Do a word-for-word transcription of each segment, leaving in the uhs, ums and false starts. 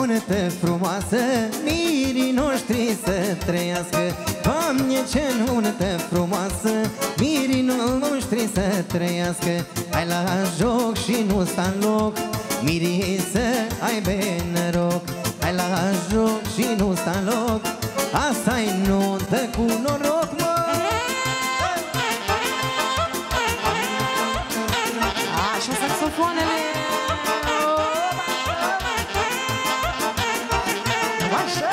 nuntă frumoasă, mirii noștri să trăiască. Doamne, ce nuntă frumoasă, mirii noștri să trăiască. Hai la joc și nu sta în loc, mirii să aibă noroc. Hai la joc și nu sta în loc, asta-i nuntă cu noroc, mă! Așa saxofoanele. Așa.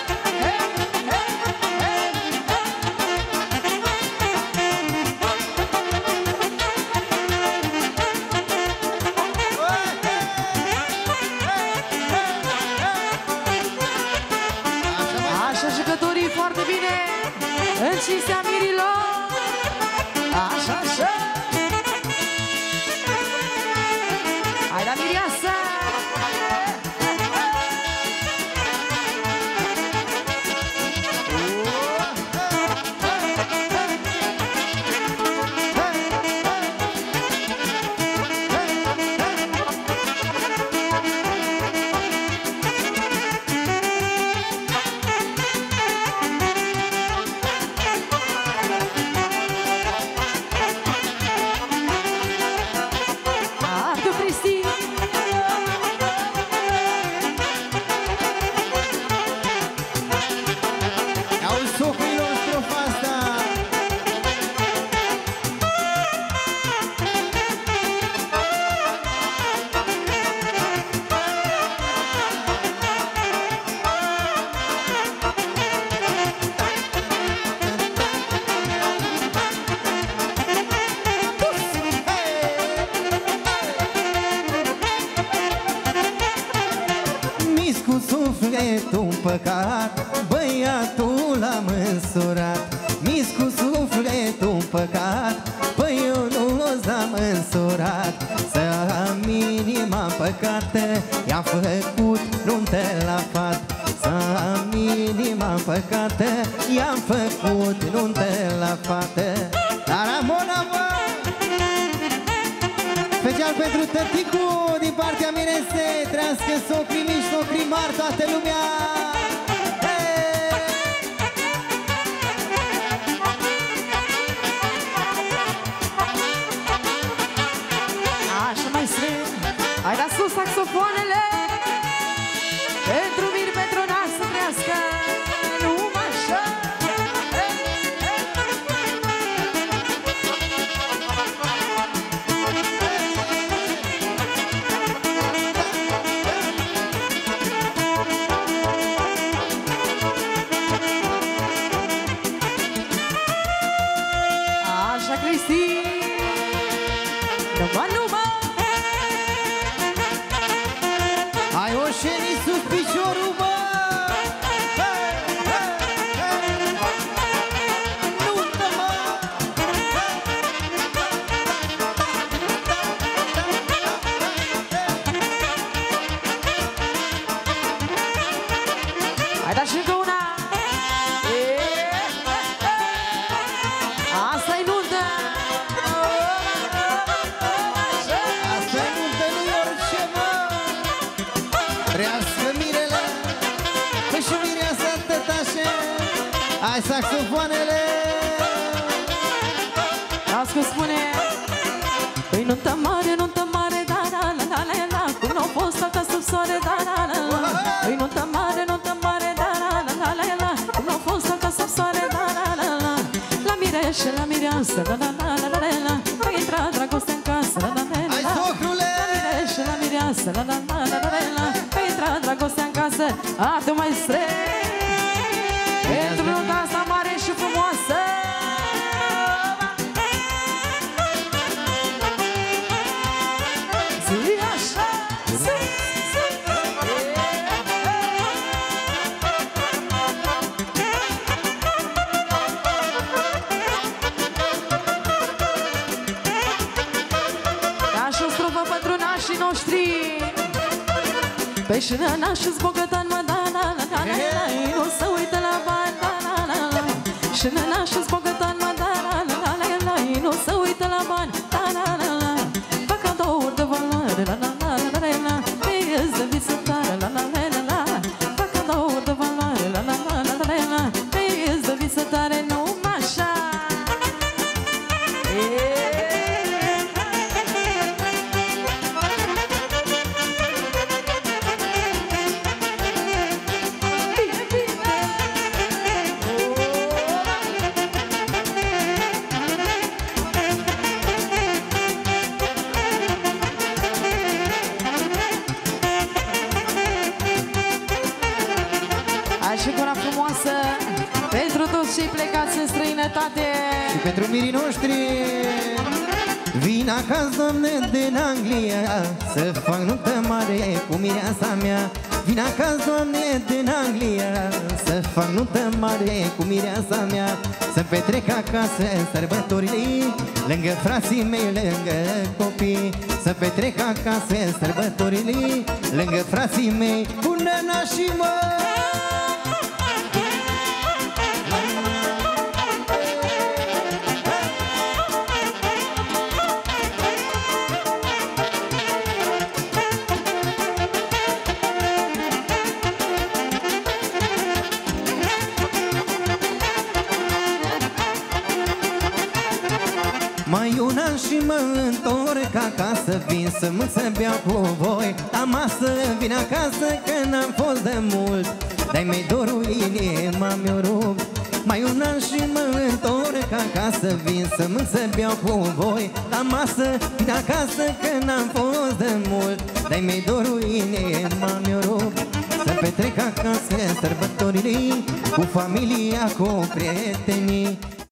Așa jucătorii foarte bine în cinstea mirilor. Așa, așa. Hai la mireasă! Sufletul păcat, băiatul l-a măsurat. Mi-s cu sufletul păcat, băiatul l-a măsurat. Să am inima păcată, i-am făcut nuntă la fat. Să am inima păcată, i-am făcut nuntă la fată. La Ramona, mă! Special pentru tăticu, din partea miresei, trească socrii mici, socrii mari, toată lumea! Hey! Așa mai strâng, hai da sus saxofoanele. Pentru mir, pentru nas să trească, numai așa. Numai, numai! Hai o șeni sus piciorul, bă! Hey, hey, hey! Nuntă, mă! Hai da și încă una! Asta-i nuntă! Hai saxofoanele! Las cum spune! Păi nuntă mare, nuntă mare, da, da, la, la, la, la. Cum n-au fost ca sub soare, da, da, la, la. Păi nuntă mare, nuntă mare, da, da, la, la, la, la. Cum n-au fost ca sub soare, da, da, la, la. La mireșe, la mireasă, la, la, la, la, la, la. Păi intra dragoste în casă, la, la, la, la. Hai socrule! La mireșe, la mireasă, la, la, la, la, la, la. Păi intra dragoste în casă, adu mai strâng. Pentru nunta asta mare și frumoasă. Zi așa, zi, zi. Ca și o strofă pentru nașii noștri. Păi și nașii-s bogătan, mă, da, da, da, da, da. Nu se uită la bani, da, da, da, da. Și nașii-s bogătan, mă, da, da, da, da, da. Nu se uită la bani, da, da, da, da. Fac cadouri de valoare, la, la, la, la, la, la. Îi de viță tare, la, la, la, la, la. sănătate. Și pentru mirii noștri. Vin acasă, Doamne, din Anglia, să fac nuntă mare cu mireasa mea. Vin acasă, Doamne, din Anglia, să fac nuntă mare cu mireasa mea. Să petrec acasă sărbătorile, lângă frații mei, lângă copii. Să petrec acasă sărbătorile, lângă frații mei, cu năna și mă. Mai un an și mă întorc acasă, vin să mă să beau cu voi. La masă vin acasă că n-am fost de mult, de-ai mei dorul inima mi-o rupt. Mai un an și mă întorc acasă, vin să mă să beau cu voi. La masă vin acasă că n-am fost de mult, de-ai mei dorul inima mi-o rupt. Să petrec acasă sărbătorile, cu familia, cu prietenii.